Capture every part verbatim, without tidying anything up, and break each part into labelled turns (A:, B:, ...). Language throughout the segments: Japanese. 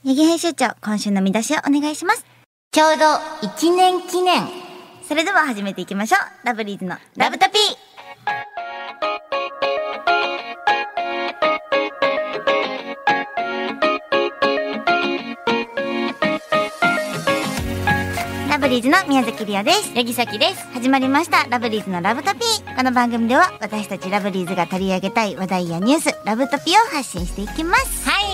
A: 八木編集長、今週の見出しをお願いします。
B: ちょうどいちねん記念。
A: それでは始めていきましょう。ラブリーズのラブタピー。ラブリーズの宮崎りおです。
B: 八木咲です。
A: 始まりましたラブリーズのラブタピー。この番組では私たちラブリーズが取り上げたい話題やニュース、ラブタピを発信していきます。
B: はい。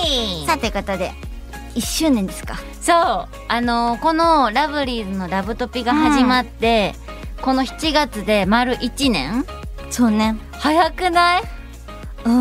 A: さあということでいっしゅうねんですか。
B: そうあのー、このラブリーズのラブトピが始まって、うん、このしちがつで丸いちねん。
A: そうね。
B: 早くない？
A: うん。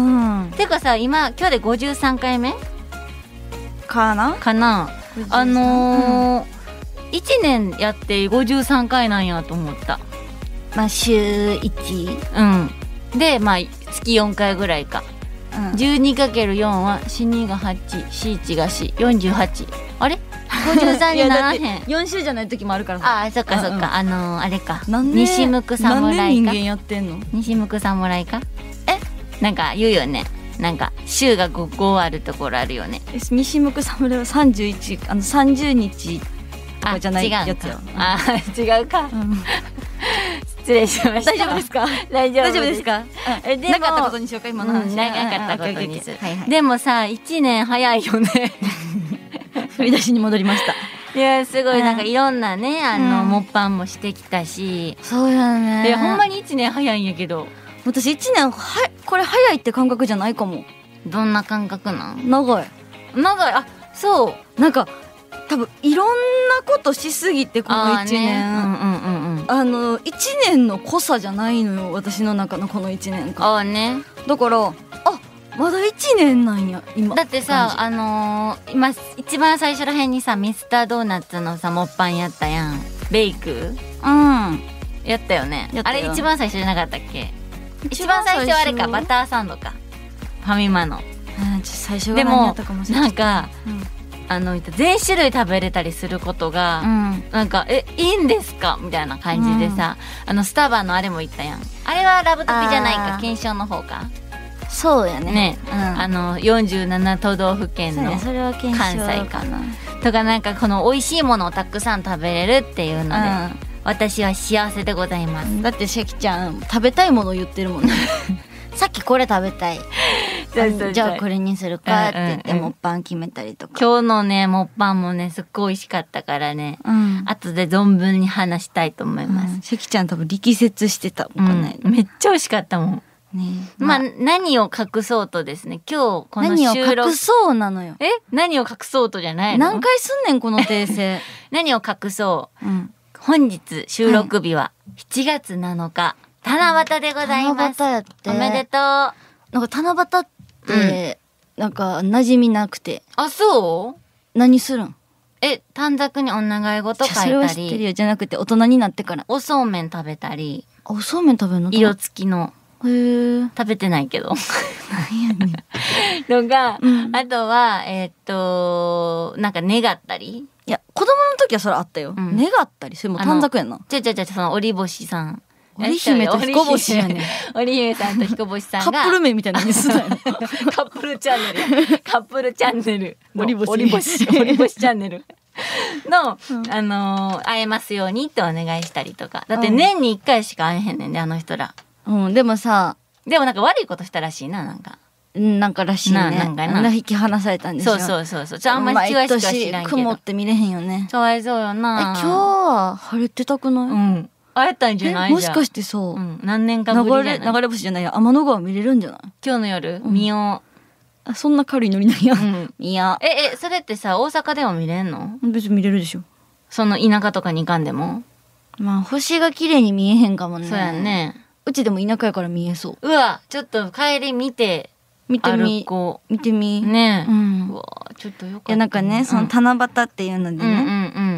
B: てかさ、今今日でごじゅうさんかいめ
A: かな
B: かな。あのーうん、いちねんやってごじゅうさんかいなんやと思った。
A: まあ週いち。
B: うんでまあ月よんかいぐらいか。
A: うん、
B: じゅうにかけるよん はしにがはち、しいちがし、よんじゅうはち。あれごじゅうさんにならへん。
A: よん週じゃない時もあるから。
B: ああそっかそっか、うんうん、あのー、あれか西向く侍か。
A: 何年人間やってんの？
B: 西向く侍か。えなんか言うよね。なんか週が 5, 5あるところあるよね。
A: 西向く侍はさんじゅういち、あのさんじゅうにちとかじゃないやつよ。
B: あ違うか、うん、失礼しました。
A: 大丈夫ですか？
B: 大丈夫
A: です か？
B: えでも
A: なかったことにしようか今の話。
B: うん、なかったことにする。でもさいちねん早いよね。
A: 振り出しに戻りました。
B: いやすごいなんかいろんなねあの、うん、モッパンもしてきたし。
A: そうやね。
B: いやほんまにいちねん早いんやけど、
A: 私いちねんはこれ早いって感覚じゃないかも。
B: どんな感覚なん？
A: 長い
B: 長い。あそうなんか
A: 多分いろんなことしすぎてこのいちねん、あ、ね、うんうんうんうん、あのいちねんの濃さじゃないのよ私の中のこのいちねんか。
B: ああね。
A: だからあまだいちねんなんや今。
B: だってさあのー、今一番最初らへんにさミスタードーナツのさモッパンやったやん。ベイク
A: うん
B: やったよね。
A: やったよ。
B: あれ一番最初じゃなかったっけ？一番最初はあれかバターサンドかファミマの。あ
A: 最初が何やったかもしれない。
B: でもなんか、うんあの全種類食べれたりすることが、うん、なんかえいいんですかみたいな感じでさ、うん、あのスタバのあれも言ったやん。あれはラブトピじゃないか、検証の方か。
A: そうやね。
B: ね、
A: うん、
B: あのよんじゅうななとどうふけんの関西かなとかなんかこの美味しいものをたくさん食べれるっていうので、うん、私は幸せでございます。
A: だってシャキちゃん食べたいものを言ってるもんね。さっきこれ食べたい。じゃあこれにするかって言ってモッパン決めたりとか、
B: 今日のねモッパンもねすっごい美味しかったからね、うん、後で存分に話したいと思います。
A: シャキちゃん多分力説してたもんね、
B: うん、めっちゃ美味しかったもんね。まあ、まあ、何を隠そうとですね今日この収録
A: 何を隠そうなのよ。
B: え何を隠そうとじゃないの？
A: 何回すんねんこの訂正。
B: 何を隠そう、うん、本日収録日はしちがつなのか、はい、七夕でございます。
A: 七夕やって。
B: おめでとう。
A: なんか七夕ってなんか馴染みなくて、
B: うん、あそう
A: 何するん？
B: え短冊にお願い事書いたり。
A: それは知ってるよ。じゃなくて大人になってから
B: おそうめん食べたり。
A: おそうめん食べるの？
B: 色付きの。
A: へー
B: 食べてないけど。
A: 何やねん。
B: のが、うん、あとはえー、っとなんか願ったり。
A: いや子供の時はそれあったよ、うん、願ったり。それも短冊やんな。
B: じゃじゃじゃその織星さん
A: 織姫と彦星やね。
B: 織姫さんと彦星さんが
A: カップル名みたいなにすなよ。
B: カップルチャンネルカップルチャンネル織星織星織星チャンネルの、うん、あのー、会えますようにってお願いしたりとか。だって年にいっかいしか会えへんねんであの人ら。
A: うんでもさ
B: でもなんか悪いことしたらしいな。なんか
A: なんからしいね。
B: なんかな
A: 引き離されたんですよ。
B: そうそうそうそう。ちょあんまり詳しくは知らんけど。
A: 雲って見れへんよね。
B: かわいそうよな。
A: え今日は晴れてたくない？うん。
B: 会えたんじゃない？
A: もしかしてそう、うん、
B: 何年かぶりじゃない？
A: 流れ流れ星じゃないや天の川見れるんじゃない？
B: 今日の夜、うん、見よ
A: う。あそんな軽いノリなんや、うん、
B: いやええそれってさ大阪でも見れんの？
A: 別に見れるでしょ。
B: その田舎とかに行かんでも。
A: まあ星が綺麗に見えへんかもね。
B: そうやね。
A: うちでも田舎やから見えそう。
B: うわちょっと帰り見て
A: 見てみ見てみ
B: ねえ、うん、
A: うわちょっとよかった。いやなんかね、うん、その七夕っていうのでね、うんうんうん、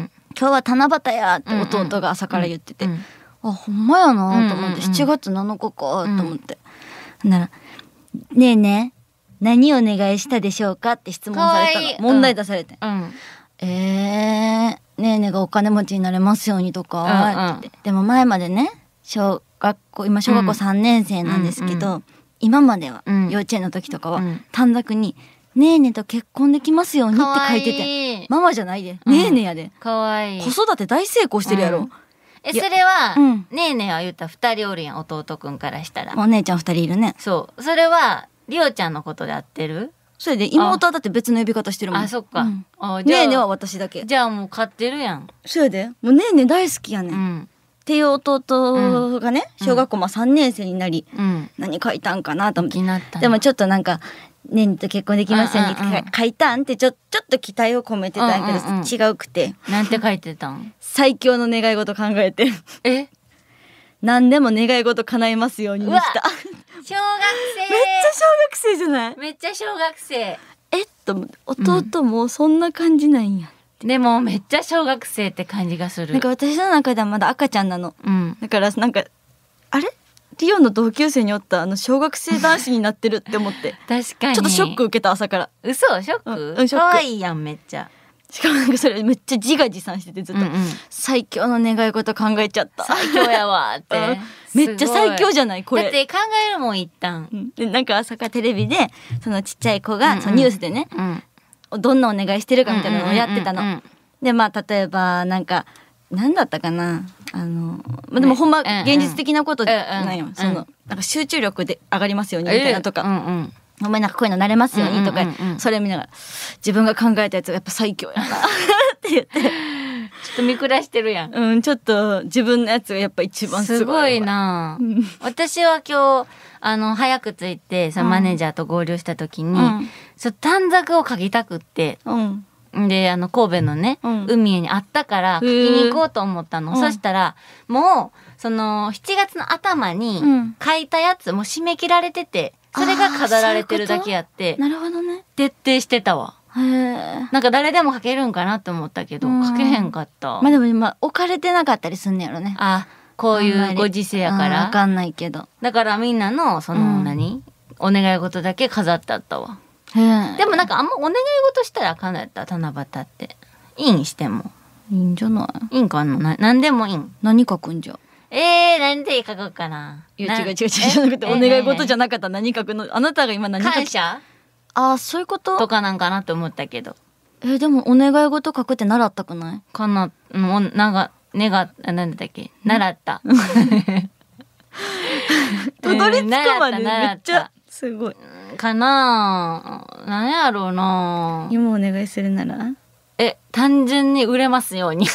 A: 今日は七夕やって弟が朝から言ってて、うんうん、あほんまやなと思って、うんうんうん、しちがつなのかかと思って、うん、ならねえねえ何をお願いしたでしょうかって質問されたの。いい問題出されて、うん、えー、ねえねえがお金持ちになれますようにとかって、うんうん、でも前までね小学校今小学校さんねん生なんですけど、うんうんうん、今までは幼稚園の時とかは短冊にねえねと結婚できますようにって書いてて。
B: いい
A: ママじゃないで。ねえねやで。
B: かわいい。
A: 子育て大成功してるやろ。うん、
B: え、それは、
A: うん、
B: ねえねえは言ったら二人おるやん、弟くんからしたら。
A: お姉ちゃん二人いるね。
B: そう。それは、りおちゃんのことで合ってる？
A: それで妹はだって別の呼び方してるもん。
B: あ、そっか。うん、
A: あ、じゃあねえねは私だけ。
B: じゃあもう買ってるやん。
A: それでもうねえね大好きやねん。うん、っていう弟がね、小学校まあさんねん生になり、うん、何書いたんかなと思って。でもちょっとなんか、ねえねと結婚できますように書いたんってちょ、ちょっと期待を込めてたんやけど、うんうんうん、違うくて。
B: なんて書いてたん？
A: 最強の願い事考えて。
B: え？
A: 何でも願い事叶いますようににした。
B: 小学生。
A: めっちゃ小学生じゃない？
B: めっちゃ小学生。
A: えっと、弟もそんな感じなんや。
B: うん、でもめっちゃ小学生って感じがする。
A: なんか私の中ではまだ赤ちゃんなの。うん、だからなんか、あれリオの同級生におったあの小学生男子になってるって思って
B: 確かに
A: ちょっとショック受けた朝から。
B: 嘘？ショック？うん、ショック。可愛いやんめっちゃ。
A: しかもなんかそれめっちゃ自画自賛しててずっと、うんうん、最強の願い事考えちゃった。
B: 最強やわって、うん、
A: めっちゃ最強じゃないこれ。
B: だって考えるもん一旦、
A: うん、でなんか朝からテレビでそのちっちゃい子が、うんうん、そのニュースでね、うん、どんなお願いしてるかみたいなのをやってたの、うんうんうんうん、でまあ例えばなんか何だったかなあの、まあ、でもほんま現実的なことなんよ、うんうん、そのなんか集中力で上がりますようにみたいなとか、うんうん、お前なんかこういうの慣れますようにとか、うんうんうんうん、それ見ながら自分が考えたやつがやっぱ最強やなって言ってちょ
B: っと見下してるやん。
A: うん、ちょっと自分のやつがやっぱ一番すごい。
B: すごいな私は今日あの早く着いてそのマネージャーと合流した時に、うん、そ短冊を書きたくって、うんであの神戸のね、うん、海にあったから書きに行こうと思ったの、うん、そしたらもうそのしちがつの頭に書いたやつ、うん、もう締め切られててそれが飾られてるだけやって
A: なるほどね
B: 徹底してたわ。へなんか誰でも書けるんかなと思ったけど、うん、書けへんかった。
A: まあでも今置かれてなかったりすんねやろね。
B: あこういうご時世やから
A: わかんないけど
B: だからみんなのその、うん、何お願い事だけ飾ってあったわ。でもなんかあんまお願い事したらあかんのやった七夕っていいんしても
A: いいんじゃない？
B: いいんかな？なんでもいいん？
A: 何書くんじゃ？
B: えー、何で書こうかな。
A: いや違う違う違うじゃなくてお願い事じゃなかったら何書くの？あなたが今何書く？
B: 感謝？
A: あーそういうこと
B: とかなんかなと思ったけど。
A: えー、でもお願い事書くって習ったくない？
B: かなもうなんかねがなんだっけ習った
A: たどり着くまでめっちゃすごい
B: かなぁ。何やろうなぁ。
A: 今お願いするなら
B: え単純に売れますように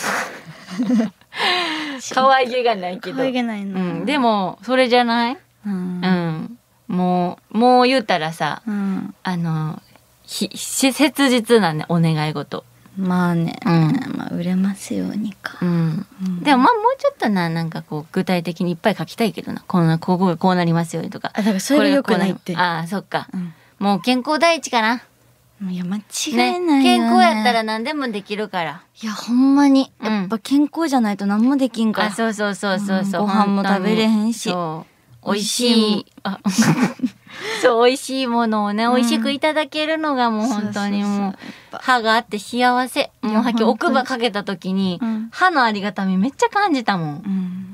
B: 可愛げがないけど
A: 可愛げないな、
B: うん、でもそれじゃない、うん、うん、もうもう言うたらさ、うん、あのひ切実なねお願い事
A: まあね、うん、まあ売れますようにか、うん
B: うん、でもまあもうちょっとななんかこう具体的にいっぱい書きたいけどなこんなこうこうなりますようにとか。
A: あだからそれが良くないって。
B: ああそっか、うん、もう健康第一かな。
A: いや間違いないよね。
B: 健康やったら何でもできるから。
A: いやほんまにやっぱ健康じゃないと何もできんから、
B: うん、あそうそうそうそうそう、
A: うん、ご飯も食べれへんし
B: そう美味しいあそう美味しいものをね、うん、美味しくいただけるのがもう本当にもう歯があって幸せ。もうはっきり奥歯かけた時に、うん、歯のありがたみめっちゃ感じたもん、うん、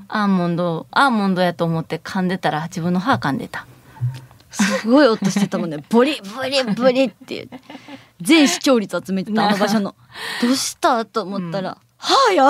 B: アーモンドアーモンドやと思って噛んでたら自分の歯噛んでた。
A: すごい音してたもんねボリボリボリって全視聴率集めてたあの場所のどうしたと思ったら、うん、歯や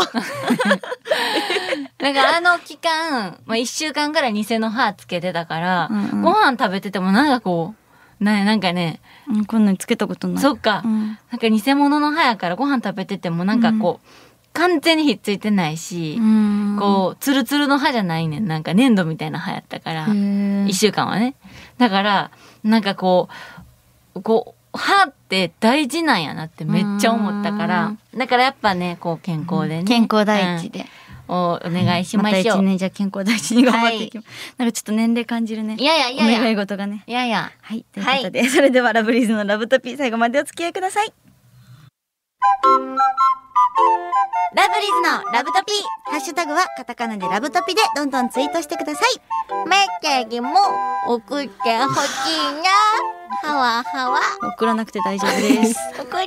B: なんかあの期間、まあ、いっしゅうかんぐらい偽の歯つけてたから、うんうん、ご飯食べててもなんかこうななんかね、
A: うん、こんなにつけたことない。
B: そっか、うん、なんか偽物の歯やからご飯食べててもなんかこう、うん、完全にひっついてないし、うん、こうツルツルの歯じゃないねん。なんか粘土みたいな歯やったからいっしゅうかんはね。だからなんかこうこう歯って大事なんやなってめっちゃ思ったから、だからやっぱねこう健康でね、
A: 健康第一で、
B: うん、お願いしましょう。またいちねんじゃ
A: 健康第一に頑張っていきます、はい、なんかちょっと年齢感じるね。
B: いやいやいやいや
A: お願い事がね。
B: いやいや
A: はいということで、はい、それではラブリーズのラブトピー最後までお付き合いください。
B: ラブリーズのラブトピ
A: ーハッシュタグはカタカナでラブトピでどんどんツイートしてください。
B: メッセージも送ってほしいな。はわはわ
A: 送らなくて大丈夫です
B: 送って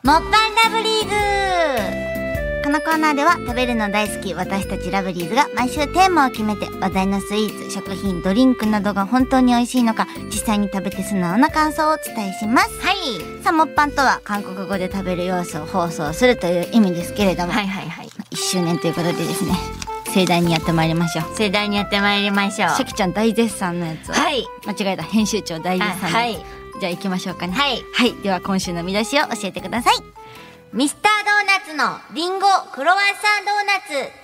A: もっぱんラブリーズ。このコーナーでは食べるの大好き私たちラブリーズが毎週テーマを決めて話題のスイーツ、食品、ドリンクなどが本当に美味しいのか実際に食べて素直な感想をお伝えします。
B: はい。
A: さあもっぱんとは韓国語で食べる様子を放送するという意味ですけれども、
B: はいはいはい。
A: いっしゅうねんということでですね、盛大にやってまいりましょう。
B: 盛大にやってまいりましょう。
A: シャキちゃん大絶賛のやつを、
B: はい。
A: 間違えた、編集長大絶賛のやつ、はい、じゃあ行きましょうかね。
B: はい。
A: はい、では今週の見出しを教えてください。
B: ミスタードーナツのリンゴクロワッサンドーナツ食べて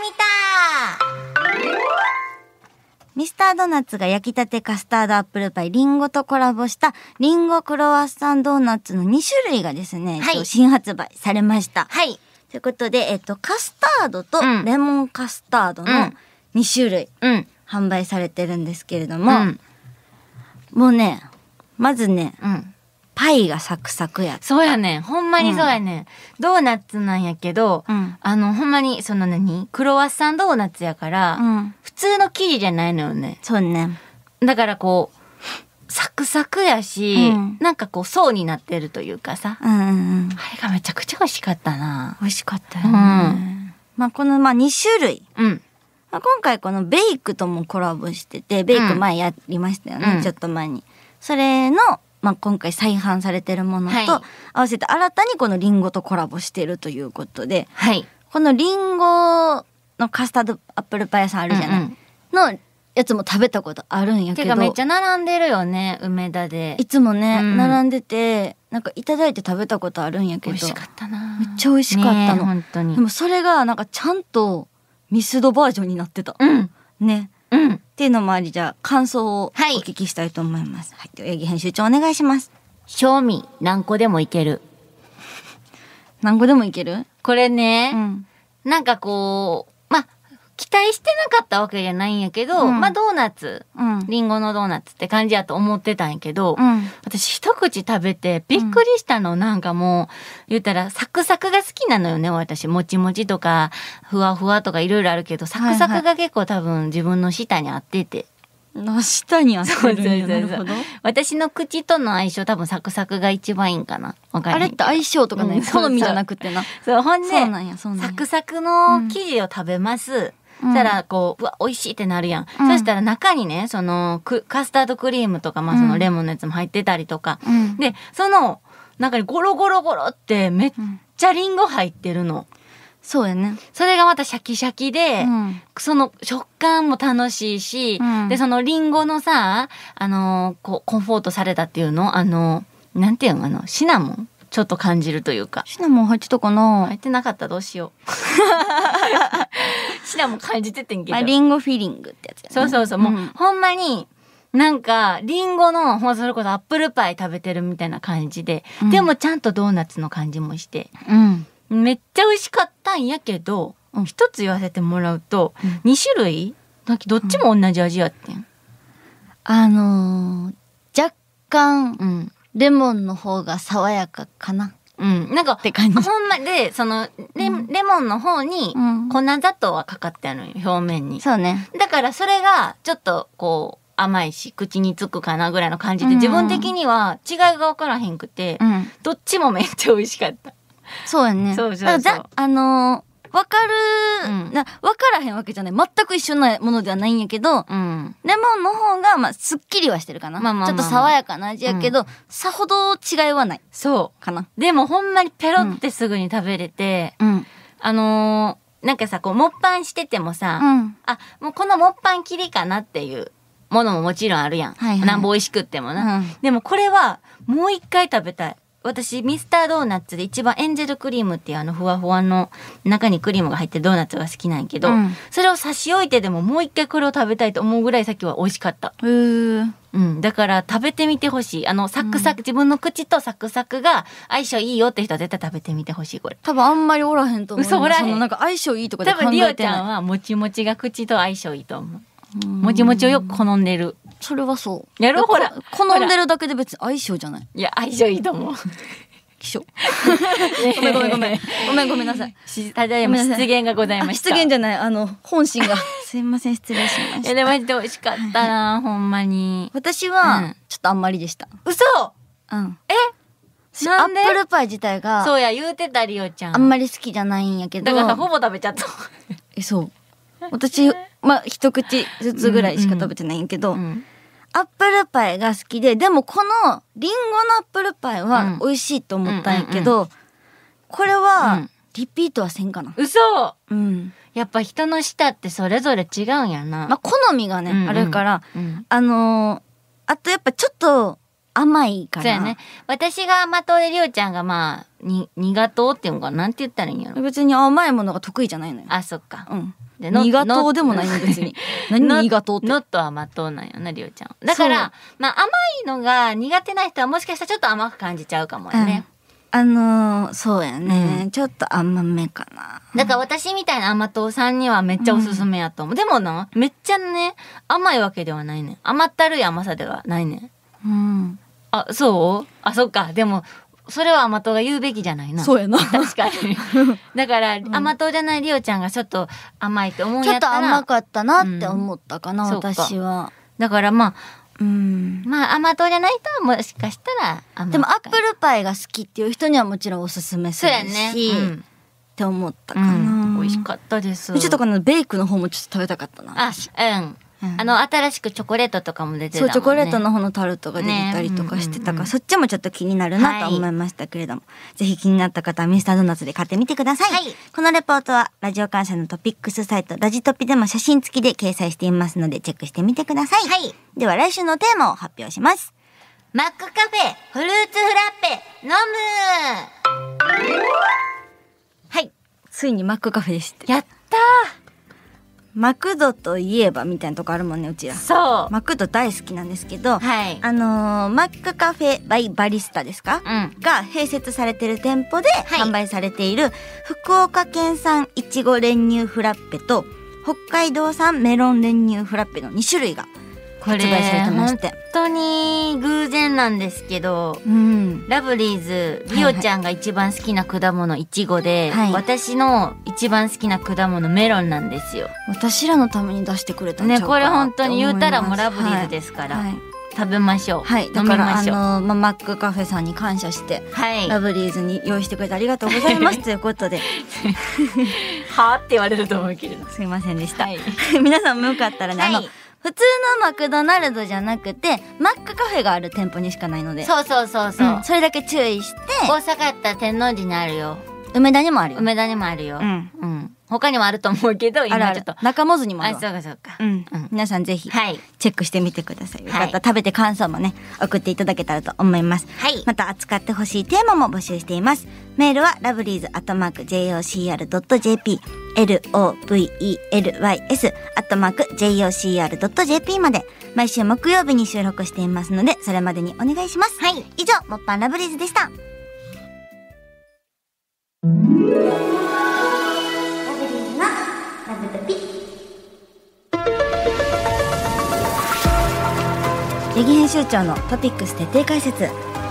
B: みた。
A: ミスタードーナツが焼きたてカスタードアップルパイリンゴとコラボしたリンゴクロワッサンドーナツのにしゅるいがですね、はい、新発売されました。
B: はい。
A: ということで、えっと、カスタードとレモンカスタードのにしゅるい、うん、販売されてるんですけれども、うん、もうね、まずね、うんパイがサクサクやった。
B: そうやねん。ほんまにそうやねん。うん、ドーナツなんやけど、うん、あの、ほんまに、その何クロワッサンドーナツやから、うん、普通の生地じゃないのよね。
A: そうね。
B: だからこう、サクサクやし、うん、なんかこう層になってるというかさ、うんうんうん、あれがめちゃくちゃ美味しかったな。
A: 美味しかったよね。うん、まあこのまあにしゅるい。うんまあ、今回このベイクともコラボしてて、ベイク前やりましたよね、うん、ちょっと前に。それの、まあ、今回再販されてるものと、はい、合わせて新たにこのリンゴとコラボしてるということで、はい、このリンゴのカスタードアップルパイ屋さんあるじゃない、うんうん、のやつも食べたことあるんやけど、
B: てかめっちゃ並んでるよね、梅田で
A: いつもね、うん、並んでてなんかいただいて食べたことあるんやけど、
B: 美味しかったな。
A: めっちゃ美味しかったの、
B: 本当に。
A: でもそれがなんかちゃんとミスドバージョンになってた、
B: うん、
A: ね、うん、っていうのもあり、じゃあ感想をお聞きしたいと思います。はい、では八木編集長お願いします。
B: 賞味何個でもいける。
A: 何個でもいける？
B: これね、うん、なんかこうまあ期待してなかったわけじゃないんやけど、うん、まあドーナツ、うん、リンゴのドーナツって感じやと思ってたんやけど、うん、私一口食べてびっくりしたの、うん、なんかもう言ったらサクサクが好きなのよね、私。もちもちとかふわふわとかいろいろあるけど、サクサクが結構多分自分の舌に合ってて、
A: の下にあってるんや。なるほど。
B: 私の口との相性多分サクサクが一番いいんかな。わか
A: あれって相性とかね、うん、好みじゃなくてな。
B: そう、ほんで
A: そうなんや、そうなんや。
B: サクサクの生地を食べます。うん、そしたらこう、うわ美味しいってなるやん。うん、そしたら中にね、そのカスタードクリームとか、まあそのレモンのやつも入ってたりとか、うん、でその中にゴロゴロゴロってめっちゃリンゴ入ってるの。
A: そうやね。
B: それがまたシャキシャキで、うん、その食感も楽しいし、うん、でそのリンゴのさ、あのー、こうコンフォートされたっていうの、あのー、なんていうの、あのシナモンちょっと感じるというか。
A: シナモン入ってたかな？
B: 入ってなかったらどうしよう。シナモン感じててんけど。
A: まあ、リンゴフィリングってやつやね。
B: そうそうそう、うん、もうほんまになんかリンゴのほんそれこそアップルパイ食べてるみたいな感じで、うん、でもちゃんとドーナツの感じもして。うんめっちゃ美味しかったんやけど、うん、一つ言わせてもらうと、うん、にしゅるいなんかどっちも同じ味やってん、うん、
A: あのー、若干、うん、レモンの方が爽やかかな、
B: うん、なんか
A: って感じ。
B: ほんまでその レ,、うん、レモンの方に粉砂糖はかかってあるのよ、表面に。
A: そうね。
B: だからそれがちょっとこう甘いし口につくかなぐらいの感じで、うん、自分的には違いが分からへんくて、うん、どっちもめっちゃ美味しかった。
A: そうやね。
B: そうそうそう。
A: あのー、わかる、うん、なわからへんわけじゃない。全く一緒なものではないんやけど、うん、レモンの方がまあすっきりはしてるかな。まあまあまあまあ、ちょっと爽やかな味やけど、うん、さほど違いはない。
B: そう
A: かな。
B: でもほんまにペロってすぐに食べれて、うん、あのー、なんかさこうモッパンしててもさ、うん、あもうこのモッパン切りかなっていうものももちろんあるやん。はいはい、なんぼ美味しくってもな、うん。でもこれはもう一回食べたい。私ミスタードーナツで一番エンジェルクリームっていうあのふわふわの中にクリームが入ってるドーナツが好きなんやけど、うん、それを差し置いてでももう一回これを食べたいと思うぐらいさっきは美味しかった。へー、うん、だから食べてみてほしい。あのサクサク、うん、自分の口とサクサクが相性いいよって人は絶対食べてみてほしい。これ
A: 多分あんまりおらへんと思う。
B: 嘘おらへん。
A: そのなんか相性いいとかで考えてない。
B: 多分リオちゃんはもちもちが口と相性いいと思う。もちもちをよく好んでる。
A: それはそう
B: やろ。ほら
A: 好んでるだけで別に相性じゃない。
B: いや相性いいと思う。
A: 気象ごめんごめんごめんごめんごめんなさい。
B: ただいま失言がございました。
A: 失言じゃない、あの本心がすいません、失礼しました。
B: いやでもマジで美味しかったな、ほんまに。
A: 私は、うん、ちょっとあんまりでした。
B: 嘘。
A: うん。
B: えなんで
A: アップルパイ自体が
B: そうや言うてたりおちゃん
A: あんまり好きじゃないんやけど、
B: だからほぼ食べちゃった
A: えそう私まあ一口ずつぐらいしか食べてないんやけど、
B: うんうん
A: アップルパイが好きで、でもこのリンゴのアップルパイは美味しいと思ったんやけど、うんうんうん、これはリピートはせんかな。
B: 嘘。
A: うん。
B: やっぱ人の舌ってそれぞれ違うんやな。
A: まあ好みがね、うんうん、あるから、うん、あのー、あとやっぱちょっと甘いから。
B: そうやね。私が甘党でりょうちゃんがまあに苦党っていうのかなんて言ったらいいんやろ。
A: 別に甘いものが得意じゃないのよ。
B: あ、そっか。
A: うん。で苦党でもないの別に。何苦党って。
B: ノット甘党なんやなりょうちゃん。だからまあ甘いのが苦手な人はもしかしたらちょっと甘く感じちゃうかもね。
A: うん、あのー、そうやね、うん、ちょっと甘めかな。
B: だから私みたいな甘党さんにはめっちゃおすすめやと思う。うん、でもなめっちゃね甘いわけではないね。甘ったるい甘さではないね。
A: うん。
B: あ、そう？あ、そっか。でもそれは甘党が言うべきじゃないな。
A: そうやな。
B: 確かに。だから、うん、甘党じゃないりおちゃんがちょっと甘いと思うんやったら。
A: ちょっと甘かったなって思ったかな、うん、私は。
B: だからまあ、
A: うん、
B: まあ甘党じゃない人はもしかしたら甘い。
A: でもアップルパイが好きっていう人にはもちろんおすすめするし。
B: そうやね。うん、
A: って思ったかな、うん。
B: 美味しかったです。
A: ちょっとこのベイクの方もちょっと食べたかったな。
B: あ、うん。うん、あの新しくチョコレートとかも出てたもんね。
A: そうチョコレートの方のタルトが出てたりとかしてたから、ねうんうんうん、そっちもちょっと気になるなと思いましたけれども、はい、ぜひ気になった方はミスタードーナツで買ってみてください、はい、このレポートはラジオ感謝のトピックスサイトラジトピでも写真付きで掲載していますのでチェックしてみてください、はい、では来週のテーマを発表します。
B: マックカフェフルーツフラッペ飲む。はい、
A: ついにマックカフェでした。
B: やったー。
A: マクドといえばみたいなとこあるもんねうちら。
B: そう
A: マクド大好きなんですけど、
B: はい、
A: あのー、マックカフェバイバリスタですか、うん、が併設されてる店舗で販売されている福岡県産いちご練乳フラッペと北海道産メロン練乳フラッペのに種類が発売されてまして、
B: 本当に偶然なんですけど、うん、ラブリーズリオちゃんが一番好きな果物いちごで、はいはい、私の一番好きな果物メロンなんですよ。
A: 私らのために出してくれたんちゃうかな
B: ね。これ本当に言うたらもうラブリーズですから、はいはい、食べましょう。
A: はい、だからあの、ま、マックカフェさんに感謝して、はい、ラブリーズに用意してくれてありがとうございますということで
B: はあって言われると思うけど
A: すいませんでした、はい、皆さんもよかったらね、はい、あの普通のマクドナルドじゃなくてマックカフェがある店舗にしかないので、
B: そうそうそうそう、うん、
A: それだけ注意して。
B: 大阪やったら天王寺にあるよ。
A: 梅田にもあるよ。
B: 梅田にもあるよ。うん、うん、他にもあると思うけど今ちょっと
A: 中本にもあるわ。
B: あ、そうかそうか、
A: うんうん、皆さんぜひチェックしてみてください、はい、よかったら食べて感想もね送っていただけたらと思います、はい、また扱ってほしいテーマも募集しています。メールはラブリーズアットマーク ジェイオーシーアールドットジェーピー エルオーブイイーエルワイエス アットマーク ジェイオーシーアールドットジェーピー まで毎週木曜日に収録していますのでそれまでにお願いします、はい、以上もっぱんラブリーズでした。ヤギ編集長のトピックス徹底解説。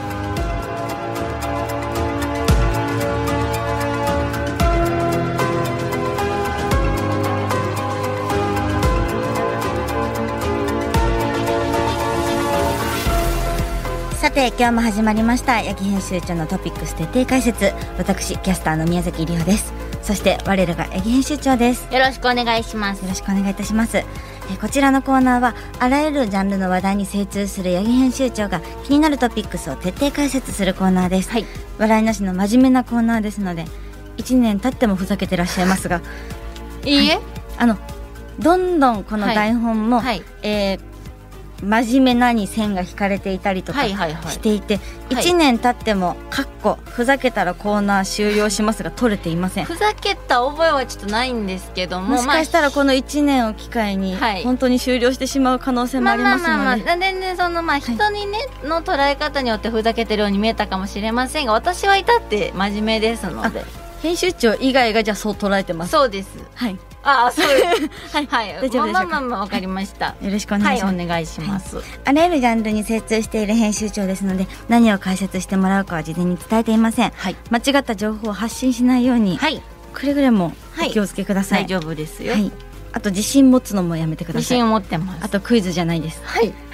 A: さて今日も始まりましたヤギ編集長のトピックス徹底解説。私キャスターの宮崎里帆です。そして我らがヤギ編集長です。
B: よろしくお願いします。
A: よろしくお願いいたします。えこちらのコーナーはあらゆるジャンルの話題に精通する八木編集長が気になるトピックスを徹底解説するコーナーです、はい、笑いなしの真面目なコーナーですのでいちねん経ってもふざけてらっしゃいますが
B: いいえ、はい、
A: あのどんどんこの台本も、はいはい、えー真面目なに線が引かれていたりとかしていて、はいはいはい、いちねん経ってもかっこふざけたらコーナー終了しますが取れていません。
B: ふざけた覚えはちょっとないんですけども、
A: もしかしたらこのいちねんを機会に本当に終了してしまう可能性もありますので、まあまあまあまあ
B: 全然そのまあ人にね、はい、の捉え方によってふざけてるように見えたかもしれませんが私は至って真面目ですので。
A: 編集長以外がじゃあそう捉えてます。
B: そうです。
A: はい。
B: ああそう
A: はい、はい、大丈夫でしょうか。
B: まあまあまあわかりました。
A: よろしくお願いします。
B: はい、お願いします、
A: はい、あらゆるジャンルに精通している編集長ですので何を解説してもらうかは事前に伝えていません、はい、間違った情報を発信しないように、はい、くれぐれもお気をつけください、
B: はい、大丈夫ですよ、
A: はい、あと自信持つのもやめてください。
B: 自信を持ってます。
A: あとクイズじゃないです。
B: はい、
A: はい、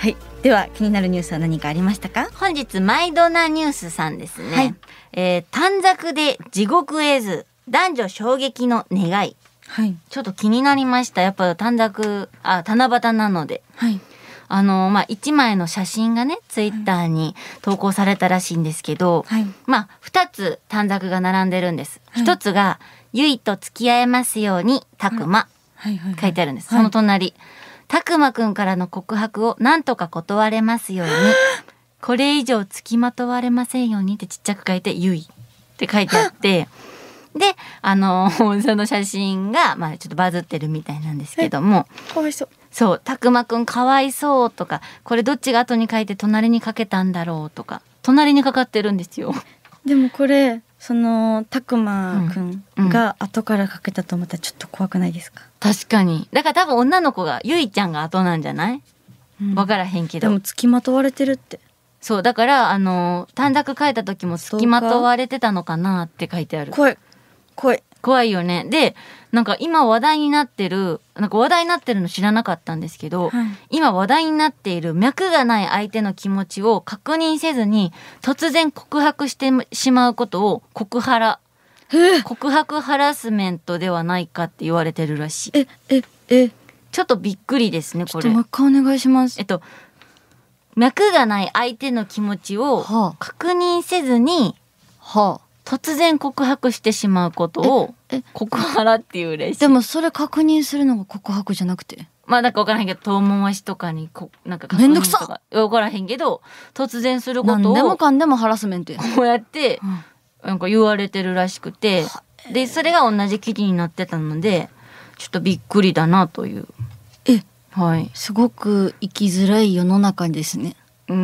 A: では気になるニュースは何かありましたか？
B: 本日マイドナニュースさんですね、はい、えー、短冊で地獄絵図、男女衝撃の願い、はい、ちょっと気になりました。やっぱ短冊、あ、七夕なので、はい、あのまあいちまいの写真がねツイッターに投稿されたらしいんですけど、はい、まあふたつ短冊が並んでるんです。ひと、はい、つがゆいと付き合えますようにたくま、はいはいはい、書いてあるんです。その隣、はい、たくまくんからの告白をなんとか断れますようにこれ以上付きまとわれませんようにってちっちゃく書いてゆいって書いてあってで、あのその写真がまあちょっとバズってるみたいなんですけども、
A: かわいそう。
B: そう、たくまくんかわいそうとか、これどっちが後に書いて隣にかけたんだろうとか、隣にかかってるんですよ。
A: でもこれそのたくまくんが後からかけたと思ったらちょっと怖くないですか？
B: 確かに。だから多分女の子がゆいちゃんが後なんじゃない？分、うん、からへんけど。
A: でも付きまとわれてるって。
B: そうだからあの短冊書いた時も付きまとわれてたのかなって書いてある。
A: 怖い怖い
B: 怖いよね。でなんか今話題になってるなんか話題になってるの知らなかったんですけど、はい、今話題になっている脈がない相手の気持ちを確認せずに突然告白してしまうことを告ハラ、告白ハラスメントではないかって言われてるらしい。
A: えええ
B: ちょっとびっくりですねこれ。
A: ちょっともう一回お願いします。
B: えっと脈がない相手の気持ちを確認せずに、はあ、突然告白してしまうことを告ハラっていうらしい。
A: でもそれ確認するのが告白じゃなくて、
B: まあなんか分からへんけど遠回しとかにこなんか確認とか分からへんけど突然することを
A: 何でもかんでもハラスメントや
B: こうやってなんか言われてるらしくて、うん、でそれが同じ記事になってたのでちょっとびっくりだなという。
A: え、
B: はい、
A: すごく生きづらい世の中ですね。
B: うん、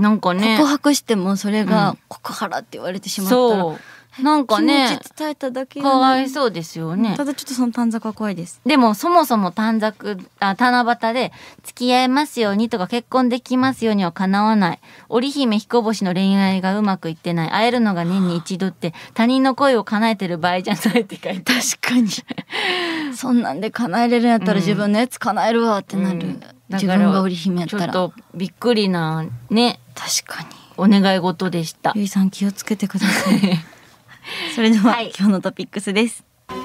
B: なんかね
A: 告白してもそれが告ハラって言われてしまったら、うん、そう
B: なんかね
A: 気持ち伝えただけ
B: かわいそうですよね。
A: ただちょっとその短冊は怖いです。
B: でもそもそも短冊あ七夕で付き合えますようにとか結婚できますようには叶わない。織姫彦星の恋愛がうまくいってない。会えるのが年に一度って他人の恋を叶えてる場合じゃないって書いて。
A: 確かにそんなんで叶えれるんやったら自分のやつ叶えるわってなる、うん、自分が織姫やったら
B: ちょっとびっくりなね。
A: 確かに
B: お願い事でした。
A: ゆいさん気をつけてくださいそれでは、はい、今日のトピックスです。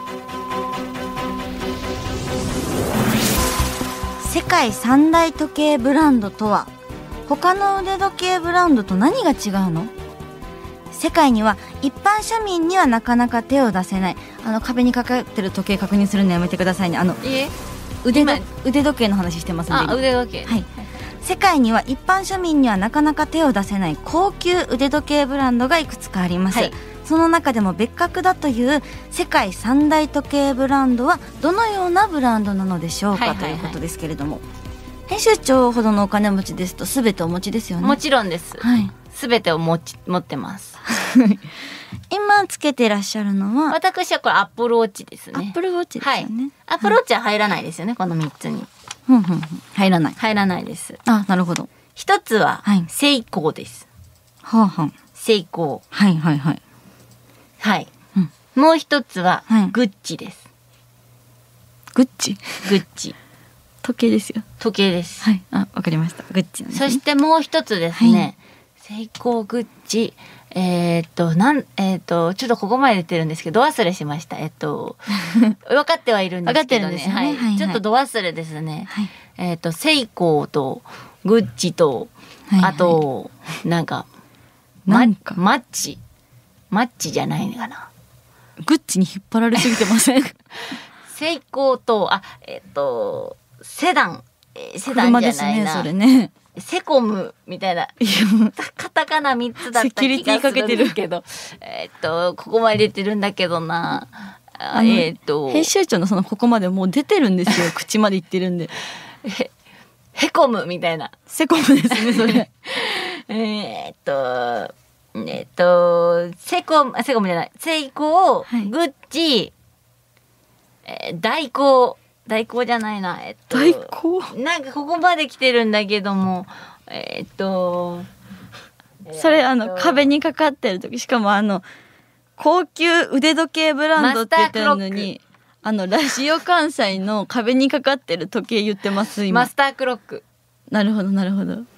A: 世界三大時計ブランドとは他の腕時計ブランドと何が違うの？世界には一般庶民にはなかなか手を出せない、あの壁にかかってる時計確認するのやめてくださいね。あの腕の腕時計の話してますんで。
B: あ、腕時計、
A: はい、世界には一般庶民にはなかなか手を出せない高級腕時計ブランドがいくつかあります、はい、その中でも別格だという世界三大時計ブランドはどのようなブランドなのでしょうか、はいはいはい、ということですけれども、編集長ほどのお金持ちですと全てお持ちですよね。
B: もちろんです、はい、全てを持ち持ってます
A: 今つけてらっしゃるのは
B: 私はこれアップルウォッチですね。
A: アップルウォッチですよね、
B: はい、アップルウォッチは入らないですよね、このみっつに。
A: ふんふんふん、入らない
B: 入らないです。
A: あ、なるほど。
B: 一つはセイコーです、
A: はあはあ、
B: セイコー、
A: はいはいはい
B: はい、うん、もう一つはグッチです、
A: はい、グッチ
B: グッチ
A: 時計ですよ。
B: 時計です。
A: はい、あ、わかりました。グッチ、ね、
B: そしてもう一つですね、はい、セイコー、グッチ、えー、っとなんえー、っとちょっとここまで出てるんですけどど忘れしました。えっと分かってはいるんですけどね、
A: 分かってるんですよね、
B: はい
A: はいはい、
B: ちょっとど忘れですね、はい、えー、っとセイコーとグッチと、はいはい、あとなんか
A: なんか
B: マッチマッチじゃないのかな。
A: グッチに引っ張られすぎてません
B: セイコーとあえー、っとセダン、えー、セダンじゃないな、
A: ね、それね、
B: セコムみたいなカタカナみっつだった気がするんですけどえっとここまで出てるんだけどなあえっと
A: 編集長のそのここまでもう出てるんですよ口まで言ってるんで
B: へへこむみたいな
A: セコムですねそれ
B: えっとえっとセコムセコムじゃないセイコー、はい、グッチ、えー、大光大光じゃないな、えっと、
A: 大光
B: なんかここまで来てるんだけどもえー、っと
A: それ、えー、あの壁にかかってる時しかもあの高級腕時計ブランドって言ってるのにあのラジオ関西の壁にかかってる時計言ってます今。
B: マスタークロック。
A: なるほどなるほど。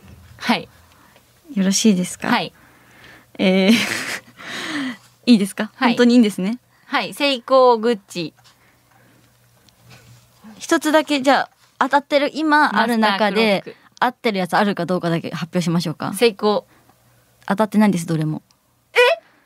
B: はい。
A: よろしいですか？
B: はい。
A: えー、いいですか？はい、本当にいいんですね。
B: はい。セイコーグッチ。
A: 一つだけじゃあ当たってる今ある中で合ってるやつあるかどうかだけ発表しましょうか。
B: セイコー。
A: 当たってないんですどれも。
B: え？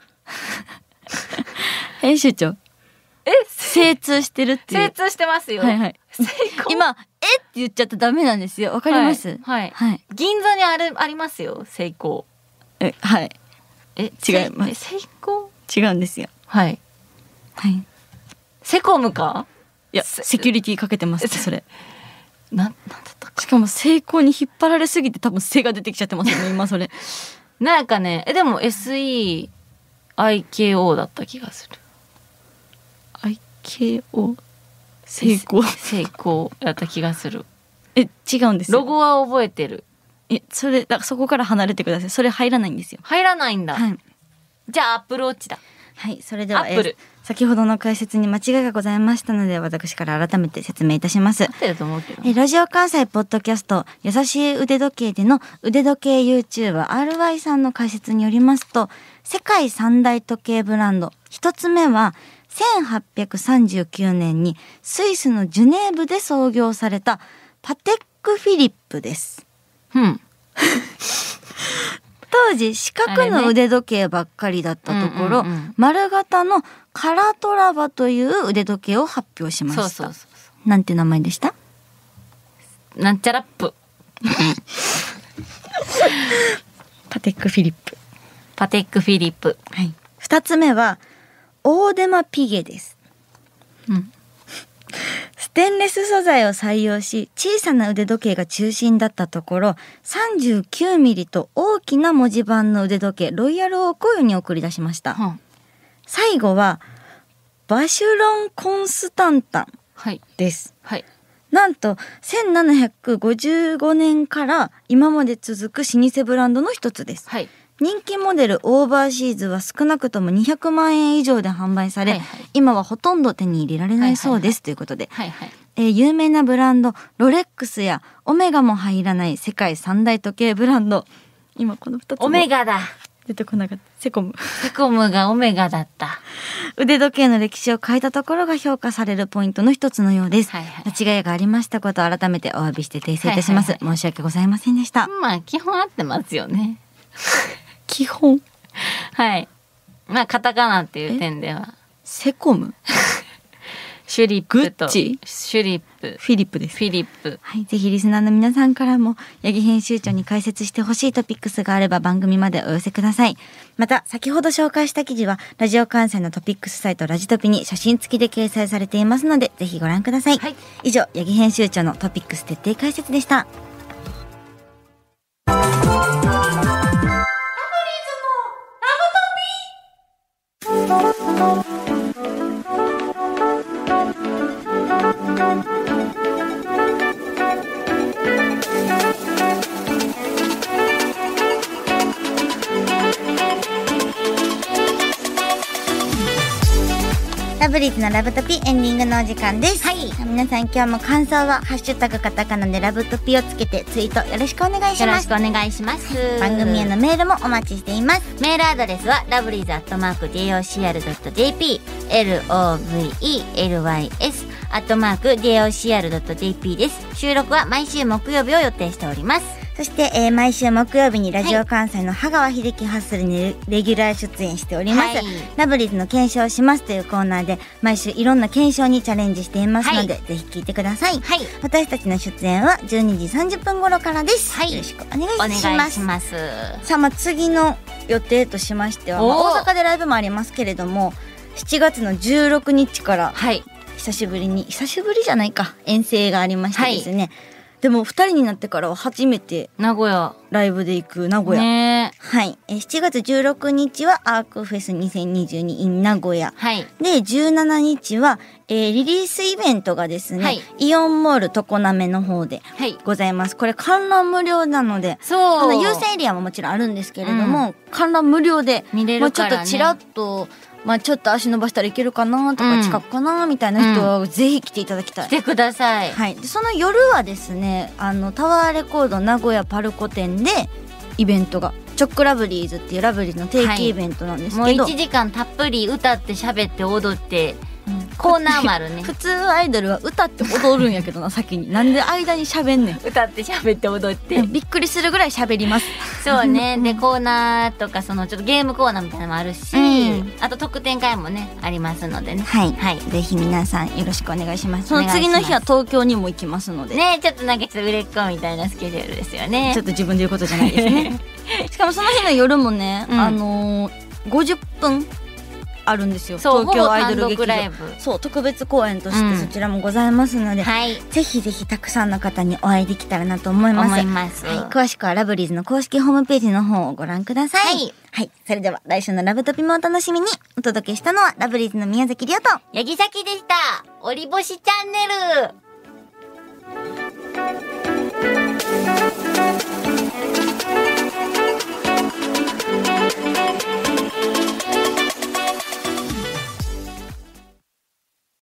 A: 編集長。
B: え？
A: 精通してるっていう。
B: 精通してますよ。
A: はいはい。
B: セイコー。
A: 今えって言っちゃったらダメなんですよ。わかります？
B: はい。はい。銀座にあるありますよ。セイコ
A: ー。えはい。
B: え
A: 違います。
B: セイコ
A: ー？違うんですよ。
B: はい
A: はい。
B: セコムか？
A: いやセキュリティかけてますそれ。
B: ななんだったか。
A: しかもセイコーに引っ張られすぎて多分背が出てきちゃってますよね今それ。
B: なんかねえでも エスイーアイケーオー だった気がする。
A: アイケーオー セイコー
B: セイコーやった気がする。
A: え違うんですよ。
B: ロゴは覚えてる。
A: えそれだからそこから離れてください。それ入らないんですよ。
B: 入らないんだ。はい、じゃあアップルウォッチだ。
A: はい、それでは、えー、先ほどの解説に間違いがございましたので私から改めて説明いたします。
B: 合ってると思うけど、
A: えー、ラジオ関西ポッドキャスト優しい腕時計での腕時計 YouTuber アールワイ さんの解説によりますと、世界三大時計ブランド一つ目はせんはっぴゃくさんじゅうきゅうねんにスイスのジュネーブで創業されたパテックフィリップです。
B: うん
A: 当時四角の腕時計ばっかりだったところ、ねうんうんうん、丸型のカラトラバという腕時計を発表しました。そうそうそうそう。なんて名前でした？
B: なんちゃらっぷ
A: パテックフィリップ。
B: パテックフィリップ。
A: はい。二つ目はオーデマピゲです。うん。ステンレス素材を採用し小さな腕時計が中心だったところ さんじゅうきゅうミリ と大きな文字盤の腕時計ロイヤルオークを世に送り出しました、うん、最後はバシュロンコンスタンタンです、はいはい、なんとせんななひゃくごじゅうごねんから今まで続く老舗ブランドの一つです、はい、人気モデルオーバーシーズは少なくともにひゃくまんえん以上で販売され、はいはい、今はほとんど手に入れられないそうです、はいはいはい、ということで、はいはいえー、有名なブランドロレックスやオメガも入らない世界三大時計ブランド、今このふたつ
B: オメガだ
A: 出てこなかった。セコム
B: セコムがオメガだった。
A: 腕時計の歴史を変えたところが評価されるポイントの一つのようです、はいはい、間違いがありましたことを改めてお詫びして訂正いたします、はいはいはい、申し訳ございませんでした。
B: まあ基本合ってますよね
A: 基本
B: はいまあカタカナっていう点では
A: セコム
B: シュリップと
A: グッチ
B: シュリップ
A: フィリップです。
B: フィリップ、
A: はい、ぜひリスナーの皆さんからも八木編集長に解説してほしいトピックスがあれば番組までお寄せください。また先ほど紹介した記事はラジオ関西のトピックスサイトラジトピに写真付きで掲載されていますのでぜひご覧ください、はい、以上八木編集長のトピックス徹底解説でした。ラブリーズのラブトピエンディングのお時間です。はい。皆さん今日も感想はハッシュタグカタカナでラブトピをつけてツイートよろしくお願いします。
B: よろしくお願いします。
A: はい、番組へのメールもお待ちしています。
B: メールアドレスはラブリーズアットマーク ジェイオーシーアールドットジェーピー ロブレアットマーク ジェイオーシーアールドットジェーピー です。収録は毎週木曜日を予定しております。
A: そして、えー、毎週木曜日にラジオ関西の羽川秀樹ハッスルにレギュラー出演しております、はい、ラブリーズの検証をしますというコーナーで毎週いろんな検証にチャレンジしていますので、はい、ぜひ聞いてください、はい、私たちの出演はじゅうにじさんじゅっぷん頃からです、はい、よろしくお願いします。お願いします。さあ、まあ、次の予定としましては、まあ、大阪でライブもありますけれどもしちがつのじゅうろくにちから、はい、久しぶりに久しぶりじゃないか遠征がありましてですね、はい、でもふたりになってからは初めて
B: 名古屋
A: ライブで行く名古屋、ね、はい、えしちがつじゅうろくにちはアークフェスにせんにじゅうに in 名古屋、はい、でじゅうしちにちは、えー、リリースイベントがですね、はい、イオンモール常滑の方でございます、はい、これ観覧無料なのでそうあの優先エリアももちろんあるんですけれども、うん、観覧無料で見れるから、ね、もうちょっとちらっとまあ、ちょっと足伸ばしたらいけるかなとか、うん、近くかなみたいな人はぜひ来ていただきたい、
B: 来てください、
A: はい、でその夜はですねあのタワーレコード名古屋パルコ店でイベントがチョックラブリーズっていうラブリーズの定期イベントなんですけど、
B: はい、もういちじかんたっぷり歌って喋って踊ってコーナーもあるね。
A: 普通アイドルは歌って踊るんやけどな先になんで間に喋んねん。
B: 歌って喋って踊って
A: びっくりするぐらい喋ります。
B: そうね。でコーナーとかそのちょっとゲームコーナーみたいなのもあるし、うん、あと特典会もねありますのでね。
A: はい、はい、ぜひ皆さんよろしくお願いします。その次の日は東京にも行きますので
B: ね。ちょっとなんかちょっと売れっ子みたいなスケジュールですよね。
A: ちょっと自分で言うことじゃないですね。しかもその日の夜もね、うん、あのー、ごじゅっぷんあるんですよ。東京アイドル劇場、そう特別公演としてそちらもございますので、うん、はい、ぜひぜひたくさんの方にお会いできたらなと思います。
B: 思います、
A: はい、詳しくはラブリーズの公式ホームページの方をご覧ください。はい、はい、それでは来週のラブトピもお楽しみに。お届けしたのはラブリーズの宮崎りおと
B: 八木咲でした。おりぼしチャンネル。